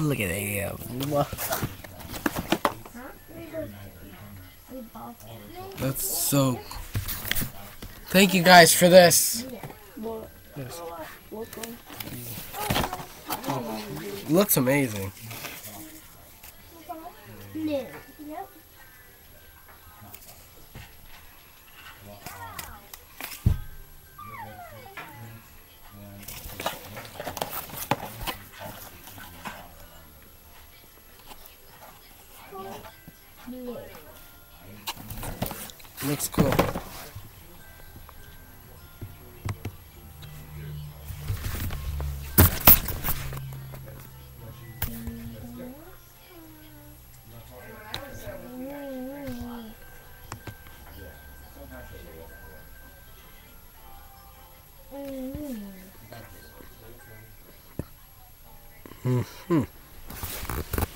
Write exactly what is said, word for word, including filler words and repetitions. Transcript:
look at him. That's so. Thank you guys for this. Yes. Looks amazing. Looks cool. Mm-hmm.